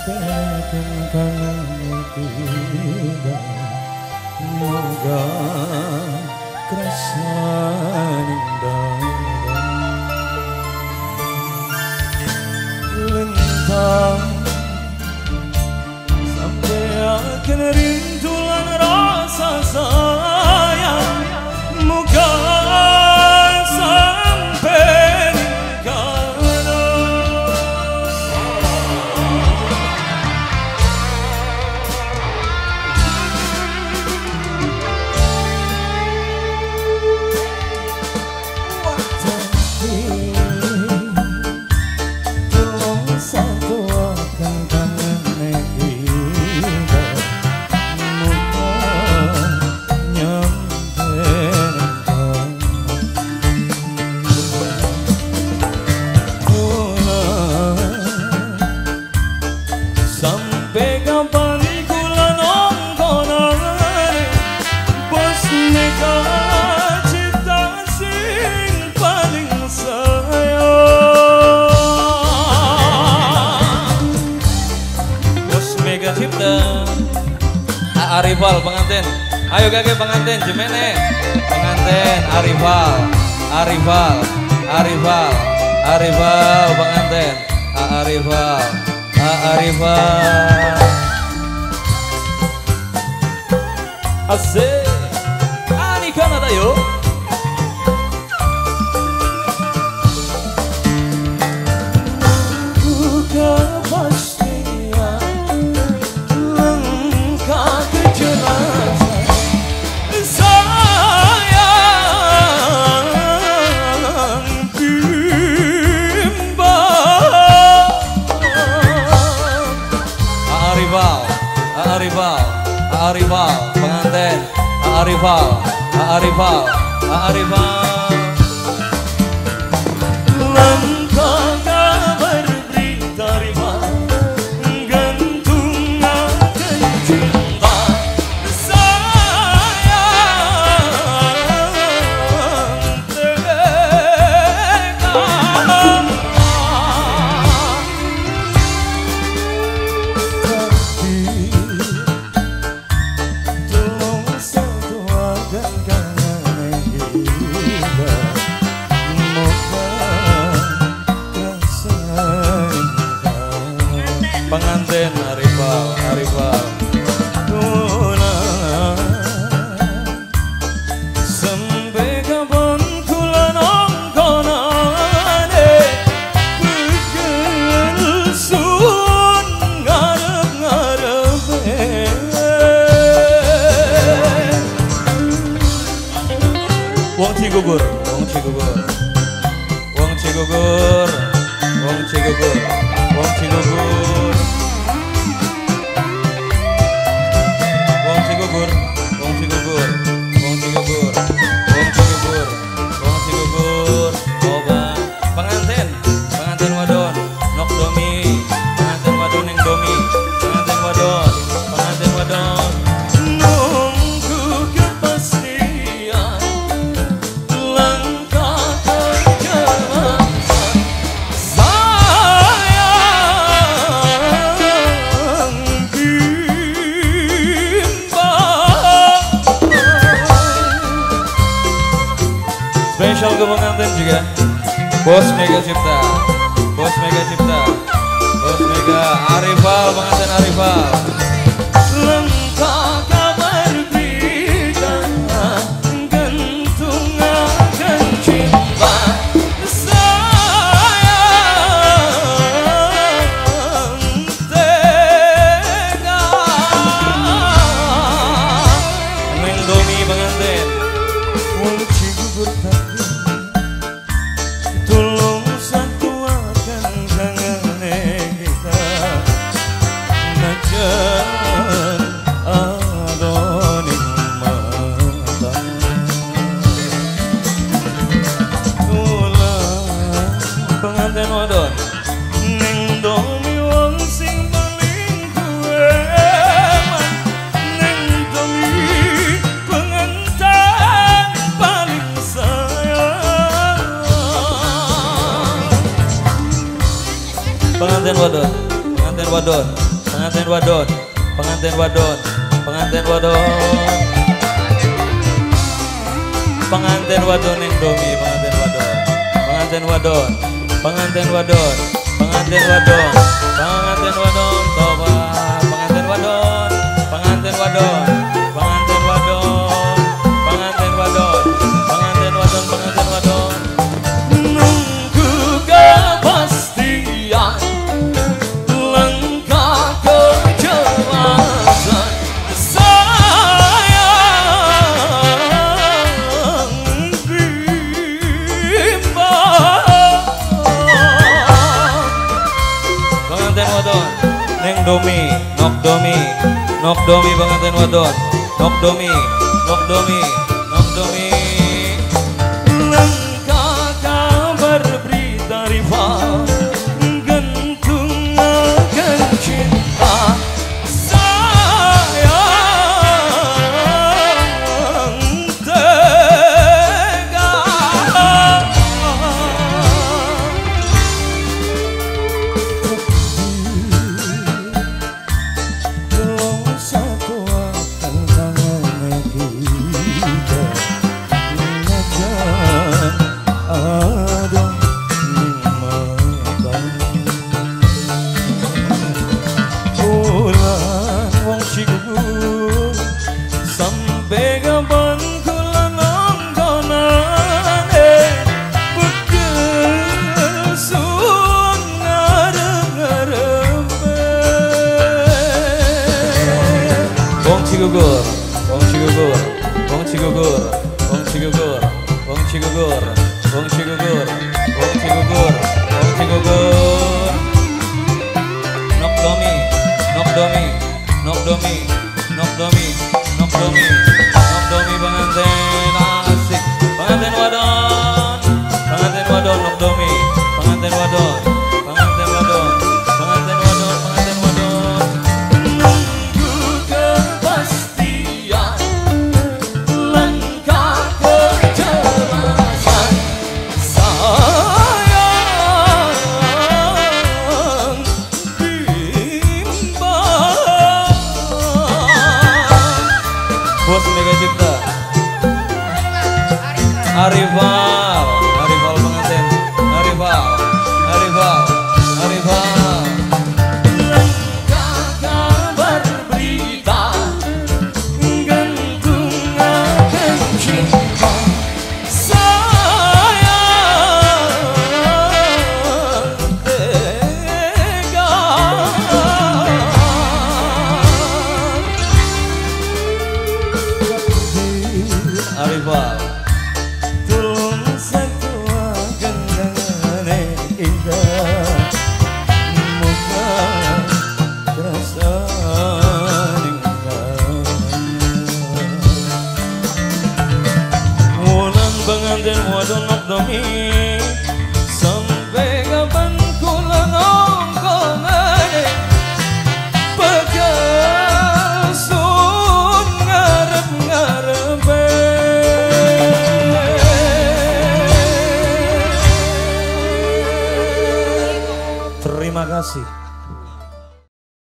Moga krasaning lentang sampai akan rindu lan rasa sayang moga sampai nikana sampai kapan kula nongkonan bos mega cita sing paling sayang bos mega cipta Arifal pengantin ayo kakek pengantin jemene pengantin Arifal pengantin Arifal asik ani Kanada yo kepastian lengkap kejelasan sayang bimbang Arifal pengantin Arifal langkah kabar berita rima gantung akan cinta sayang tekan pengantin Arifal sampai kapan kula nongkonane pegel sun ngarep-ngarepe wong Cigugur pengantin wadon nok domi pengantin wadon yang domi pengantin wadon nunggu kepastian langkah kejelasan sayang bimbang spesial ke pengantin juga Bos Mega Cipta Arifal pengantin Arifal lengkap kabar berita gantung akan cinta sayang tekan Neng Domi pengantin wong Cigugur tolong satuakan tangannya kita najan adoning mata tulang pengantin wadon neng domi wong sing paling kueman neng domi pengantin paling sayang pengantin wadon pengantin wadon, pengantin wadon, pengantin wadon, pengantin wadon yang domi, pengantin wadon, pengantin wadon, pengantin wadon, pengantin wadon, pengantin wadon, coba pengantin wadon, pengantin wadon, pengantin wadon, pengantin wadon, pengantin wadon, pengantin wadon. Nunggu kepastian, lengkap kejelasan, sayang bimbang. Pengantin wadon, neng domi, nok domi, nok domi, pengantin wadon, nok domi, nok domi, nok domi. Lengkap kabar berita rival, gantung akan cinta, sayang tega. Belum satu akan tangan kita, mengajar ada nimatan. Bulan wong cigugur, sampai kapan kula nongkonane, bekel sun ngarep-ngarepe. Wong cigugur, wong cigugur, wong cigugur, wong cigugur, wong cigugur, wong cigugur, wong cigugur, wong cigugur. Nok domi, nok domi, nok domi, nok domi, nok domi, nok domi, pengantin asik, pengantin wadon, pengantin wadon, nok domi, pengantin wadon, pengantin wadon, pengantin wadon, pengantin wadon. Nunggu kepastian, lengkap kejelasan, sayang bimbang. Bos Mega Cipta, Arifal, Arifal pengantin, Arifal, Arifal, Arifal. Lengkap kabar berita, gantung akan cinta, sayang tega. Arifal, tulung satu genggamane indah, muka terasa ninggal. Wulan pengantin wadon nok domi, sampai kapan kula nongkonane, bekel sun ngarep-ngarepe. Terima kasih.